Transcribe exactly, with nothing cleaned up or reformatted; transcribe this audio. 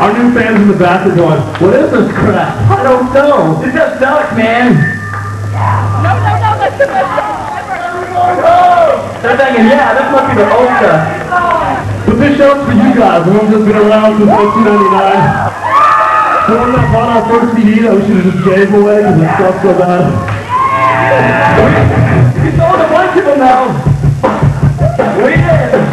Our new fans in the back are going, what is this crap? I don't know. It just sucks, man. No, no, no, that's the best song ever. Oh! They're thinking, yeah, this must be the old stuff. But this show's for you guys. The ones that's been around since nineteen ninety-nine. The one that bought our first C D that we should have just gave away because it sucks so bad. We sold a bunch of them now. We did.